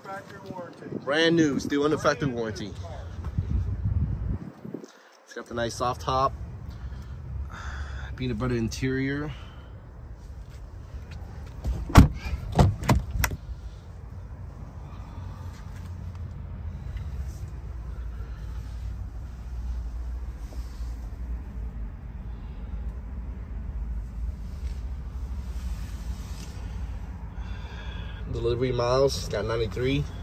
factory warranty. Brand new, still under factory warranty. It's got the nice soft top, peanut butter interior. Delivery miles, got 93.